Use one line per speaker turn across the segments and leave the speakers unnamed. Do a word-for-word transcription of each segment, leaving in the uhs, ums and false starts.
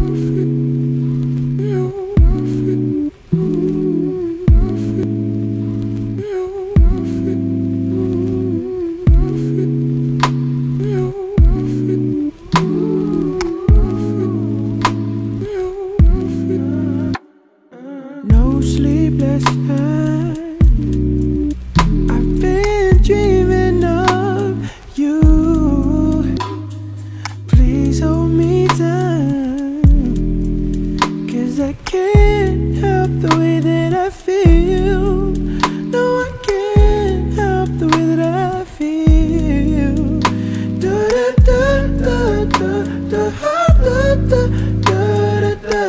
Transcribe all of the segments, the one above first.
No sleepless night, I've been dreaming of you. Please hold me down, 'cause I can't help the way that I feel. No, I can't help the way that I feel. Da da da da da da da da da da.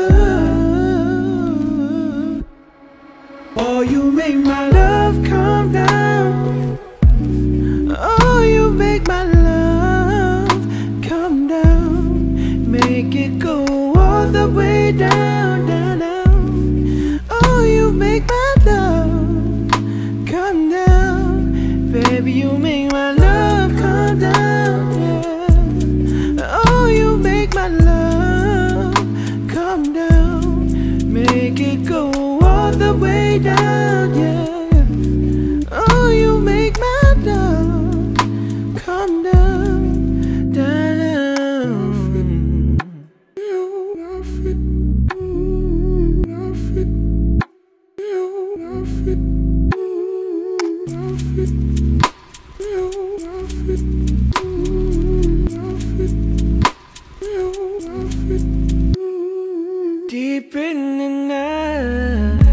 Oh, you make my love calm down. Oh, you make my love calm down. Make it go all the way down, down, down. Oh, you make my love calm down. Baby, you make my love calm down, yeah. Oh, you make my love calm down. Make it go all the way down, yeah. Oh, you make my love calm down, down. Deep in the night,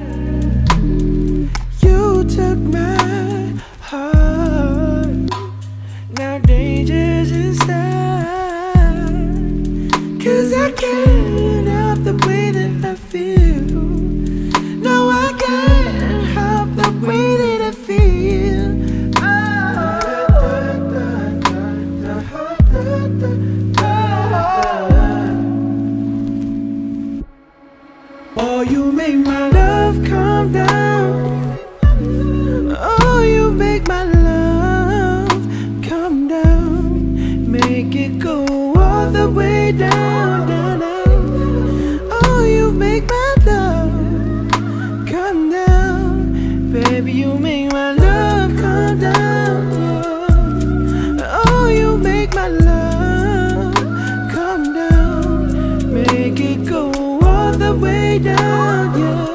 you took my heart. Now danger's inside, 'cause I can't help the way that I feel. No, I can't help the way that I feel. Oh, you make my love calm down. Oh, you make my love calm down. Make it go all the way down, down, down. Oh, you make my love calm down. Baby, you make my love calm down, yeah. Oh, you make my love calm down. Make it go all the way down, yeah.